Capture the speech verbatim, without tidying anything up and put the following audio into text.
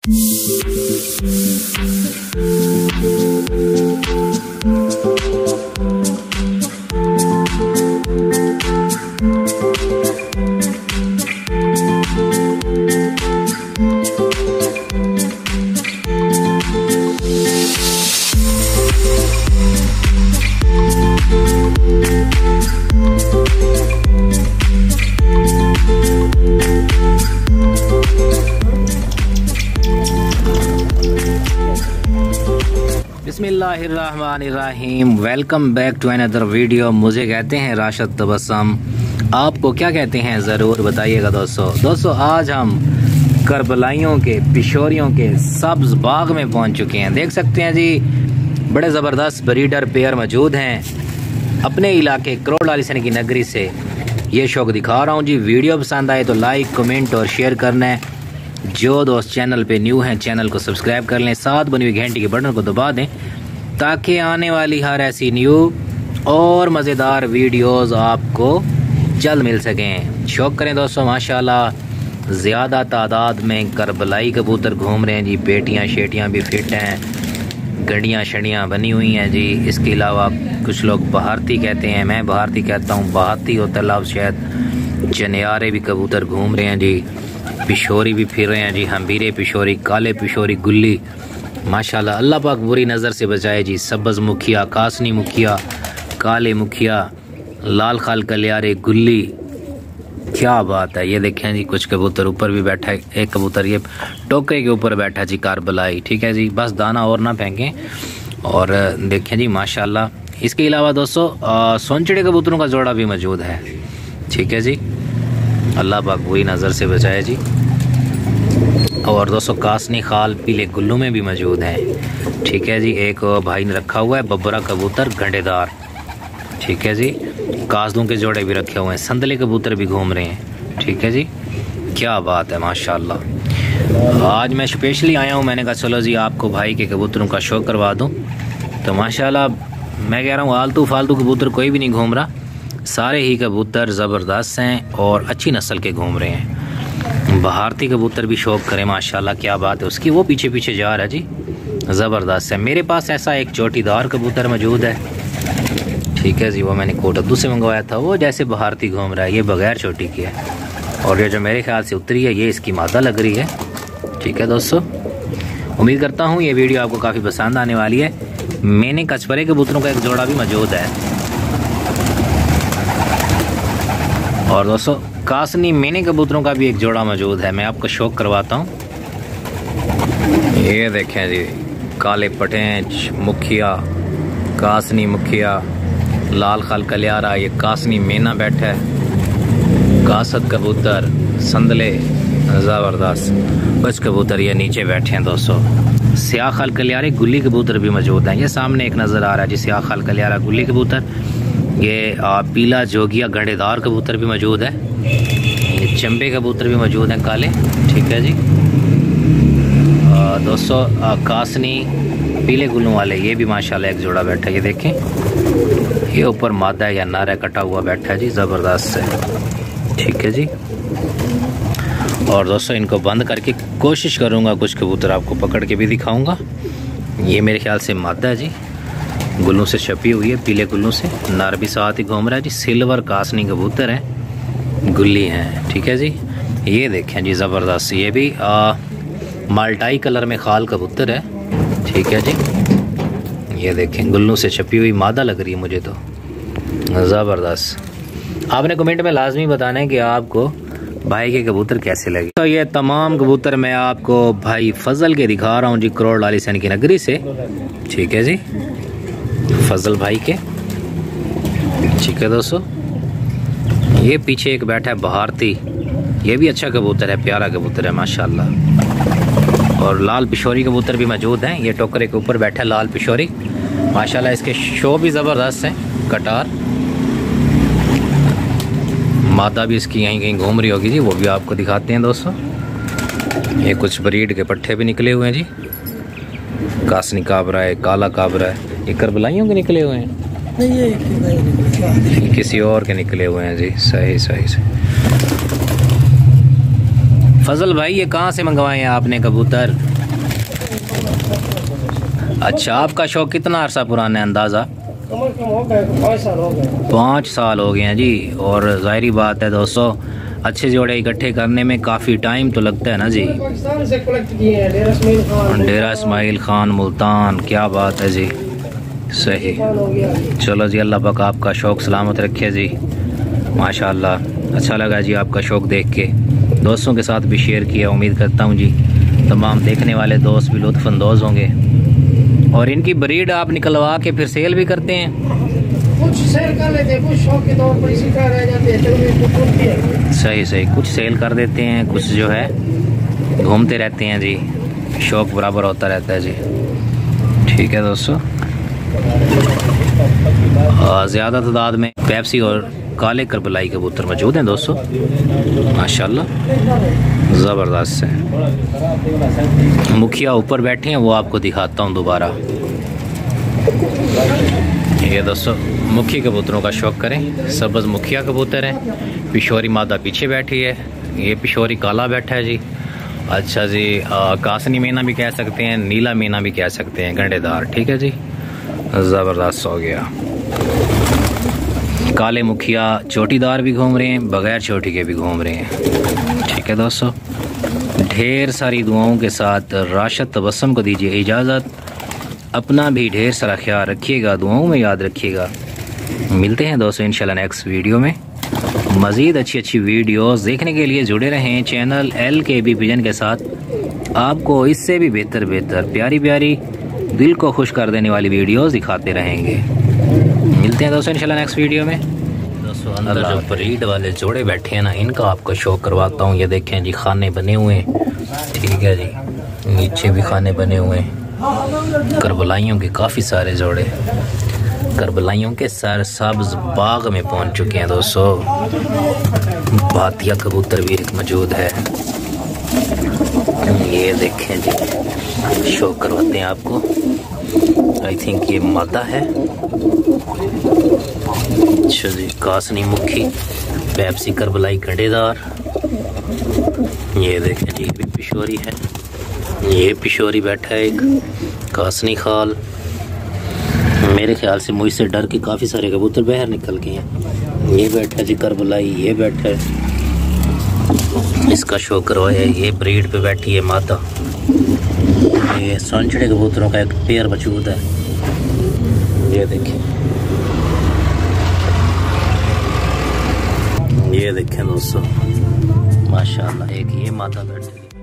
बिस्मिल्लाहिर्रहमानिर्रहीम। Welcome back to another video. मुझे कहते हैं राशिद तबस्सुम, आपको क्या कहते हैं ज़रूर बताइएगा दोस्तों। दोस्तों आज हम करबलाइयों के पिशोरियों के सब्ज़ बाग में पहुंच चुके हैं। देख सकते हैं जी, बड़े ज़बरदस्त ब्रीडर पेयर मौजूद हैं अपने इलाके करोड़ वाली सन की नगरी से। ये शौक दिखा रहा हूँ जी। वीडियो पसंद आए तो लाइक कमेंट और शेयर करना है। जो दोस्त चैनल पे न्यू हैं चैनल को सब्सक्राइब कर लें, साथ बनी हुई घंटी के बटन को दबा दें ताकि आने वाली हर ऐसी न्यू और मज़ेदार वीडियोस आपको जल्द मिल सकें। शौक करें दोस्तों। माशाल्लाह ज़्यादा तादाद में करबलाई कबूतर घूम रहे हैं जी। बेटियां शेटियां भी फिट हैं, गड़ियां शड़ियां बनी हुई हैं जी। इसके अलावा कुछ लोग भारती कहते हैं, मैं भारती कहता हूँ, भारती होता लव शायद। चनियारे भी कबूतर घूम रहे हैं जी। पिशोरी भी फिर रहे हैं जी। हम्बीरे पिशोरी, काले पिशोरी, गुल्ली, माशाल्लाह अल्लाह पाक बुरी नज़र से बचाए जी। सब्ज़ मुखिया, कासनी मुखिया, काले मुखिया, लाल खाल कलियारे, गुल्ली, क्या बात है। ये देखें जी, कुछ कबूतर ऊपर भी बैठा है। एक कबूतर ये टोकरे के ऊपर बैठा जी, कारबलाई। ठीक है जी, बस दाना और ना फेंकें। और देखें जी माशाल्लाह। इसके अलावा दोस्तों सोनचिड़े कबूतरों का जोड़ा भी मौजूद है। ठीक है जी, अल्लाह पाक बुरी नज़र से बचाए जी। और दोस्तों कासनी खाल पीले गुल्लू में भी मौजूद हैं। ठीक है जी, एक भाई ने रखा हुआ है बबरा कबूतर गंडेदार। ठीक है जी, कासदों के जोड़े भी रखे हुए हैं। संदले कबूतर भी घूम रहे हैं। ठीक है जी, क्या बात है माशाल्लाह। आज मैं स्पेशली आया हूँ, मैंने कहा चलो जी आपको भाई के कबूतरों का शो करवा दूँ। तो माशाल्लाह मैं कह रहा हूँ आलतू फालतू कबूतर कोई भी नहीं घूम रहा, सारे ही कबूतर ज़बरदस्त हैं और अच्छी नस्ल के घूम रहे हैं। भारती कबूतर भी शौक करें माशाल्लाह, क्या बात है उसकी। वो पीछे पीछे जा रहा है जी, ज़बरदस्त है। मेरे पास ऐसा एक चोटीदार कबूतर मौजूद है। ठीक है जी, वो मैंने कोटद्दू से मंगवाया था। वो जैसे भारती घूम रहा है, ये बगैर चोटी की है। और ये जो मेरे ख्याल से उतरी है, ये इसकी मादा लग रही है। ठीक है दोस्तों, उम्मीद करता हूँ ये वीडियो आपको काफ़ी पसंद आने वाली है। मैंने कचपरे कबूतरों का एक जोड़ा भी मौजूद है। और दोस्तों कासनी मैने कबूतरों का भी एक जोड़ा मौजूद है, मैं आपको शौक करवाता हूँ। ये देखें जी, काले पटेंच मुखिया, कासनी मुखिया, लाल खाल कलियारा, ये कासनी मैना बैठा है, कासद कबूतर, संदले ज़बरदस्त, कुछ कबूतर ये नीचे बैठे हैं दोस्तों। स्याह खाल कलियारे गुल्ली कबूतर भी मौजूद हैं। ये सामने एक नज़र आ रहा है जी, स्याह खाल कलियारा गुल्ली कबूतर। ये आ, पीला जोगिया गंडेदार कबूतर भी मौजूद है। ये चंबे कबूतर भी मौजूद हैं काले। ठीक है जी आ, दोस्तों आ, कासनी पीले गुल्लों वाले ये भी माशाल्लाह एक जोड़ा बैठा है। ये देखें, ये ऊपर मादा या नर है, कटा हुआ बैठा है जी, ज़बरदस्त है। ठीक है जी। और दोस्तों इनको बंद करके कोशिश करूँगा, कुछ कबूतर आपको पकड़ के भी दिखाऊँगा। ये मेरे ख्याल से मादा है जी, गुल्लों से छपी हुई है, पीले गुल्लों से। नर भी साथ ही घूम रहा है जी। सिल्वर कासनी कबूतर है, गुल्ली हैं। ठीक है जी, ये देखें जी ज़बरदस्त। ये भी आ, माल्टाई कलर में खाल कबूतर है। ठीक है जी, ये देखें गुल्लों से छपी हुई मादा लग रही है मुझे तो, ज़बरदस्त। आपने कमेंट में लाजमी बताना है कि आपको भाई के कबूतर कैसे लगे। तो ये तमाम कबूतर मैं आपको भाई फजल के दिखा रहा हूँ जी, करोड़ वाली सन की नगरी से। ठीक है जी, फजल भाई के। ठीक है दोस्तों, ये पीछे एक बैठा है भारती, ये भी अच्छा कबूतर है, प्यारा कबूतर है माशाल्लाह। और लाल पिशोरी कबूतर भी मौजूद हैं। ये टोकरे के ऊपर बैठा है लाल पिशोरी, माशाल्लाह इसके शो भी ज़बरदस्त हैं। कटार मादा भी इसकी यहीं कहीं घूम रही होगी जी, वो भी आपको दिखाते हैं दोस्तों। ये कुछ ब्रीड के पट्टे भी निकले हुए हैं जी। कासनी काबरा है, काला काबरा है। ये करबलाइयों के निकले हुए हैं, नहीं ये किसी और के निकले हुए हैं जी। सही सही सही। फजल भाई ये कहाँ से मंगवाए हैं आपने कबूतर? अच्छा, आपका शौक कितना अरसा पुराना है अंदाज़ा? पाँच साल हो गए। पाँच साल हो गए हैं जी। और ज़ाहिरी बात है दोस्तों, अच्छे जोड़े इकट्ठे करने में काफ़ी टाइम तो लगता है ना जी। पाकिस्तान से कलेक्ट किए हैं, डेरा इस्माइल खान, डेरा इस्माइल खान मुल्तान। क्या बात है जी, सही। चलो जी, अल्लाह पाक आपका शौक सलामत रखे जी। माशाल्लाह, अच्छा लगा जी आपका शौक देख के। दोस्तों के साथ भी शेयर किया, उम्मीद करता हूँ जी तमाम देखने वाले दोस्त भी लुत्फ़अंदोज़ होंगे। और इनकी ब्रीड आप निकलवा के फिर सेल भी करते हैं? कुछ सेल कर लेते हैं, कुछ शौक के तौर पर इसी तरह रह जाते हैं। सही सही, कुछ सेल कर देते हैं, कुछ जो है घूमते रहते हैं जी। शौक बराबर होता रहता है जी। ठीक है दोस्तों, ज़्यादा तादाद में पेप्सी और काले करबलाई कबूतर मौजूद हैं दोस्तों, माशाल्लाह ज़बरदस्त है। मुखिया ऊपर बैठे हैं, वो आपको दिखाता हूँ दोबारा। ये दोस्तों मुखी कबूतरों का शौक करें, सबज मुखिया कबूतर है। पिशोरी मादा पीछे बैठी है, ये पिशोरी काला बैठा है जी। अच्छा जी, आ, कासनी मीना भी कह सकते हैं, नीला मीना भी कह सकते हैं, गंडेदार। ठीक है जी, ज़बरदस्त हो गया। काले मुखिया चोटीदार भी घूम रहे हैं, बगैर चोटी के भी घूम रहे हैं। ठीक है दोस्तों, ढेर सारी दुआओं के साथ राशिद तबस्सुम को दीजिए इजाज़त। अपना भी ढेर सारा ख्याल रखिएगा, दुआओं में याद रखिएगा। मिलते हैं दोस्तों इंशाल्लाह नेक्स्ट वीडियो में। मज़ीद अच्छी अच्छी वीडियोस देखने के लिए जुड़े रहें channel L K B pigeon के साथ। आपको इससे भी बेहतर बेहतर प्यारी प्यारी दिल को खुश कर देने वाली वीडियोस दिखाते रहेंगे। मिलते हैं दोस्तों इंशाल्लाह नेक्स्ट वीडियो में। दोस्तों अंदर जो ब्रीड वाले जोड़े बैठे हैं ना, इनका आपको शौक करवाता हूँ। ये देखें जी, खाने बने हुए हैं। ठीक है जी, नीचे भी खाने बने हुए हैं। करबलाइयों के काफ़ी सारे जोड़े करबलाइयों के सर सब्ज बाग में पहुंच चुके हैं दोस्तों। भातिया कबूतर भी एक मौजूद है। ये देखें जी, शो करवाते हैं आपको। आई थिंक ये मादा है। अच्छा जी, कासनी मुखी पेप्सी करबलाई गंडेदार। ये देखें जी, भी पिशोरी है। ये पिशोरी बैठा है एक कासनी खाल। मेरे ख्याल से मुझसे डर के काफ़ी सारे कबूतर बाहर निकल गए हैं। ये बैठा जी करबलाई, ये बैठा है, इसका शो करवाया। ये ब्रीड पे बैठी है मादा। ये सांचड़े कबूतरों का एक पेयर मौजूद है। ये देखिए, ये देखें दोस्तों, माशाल्लाह एक ये मादा बैठी है।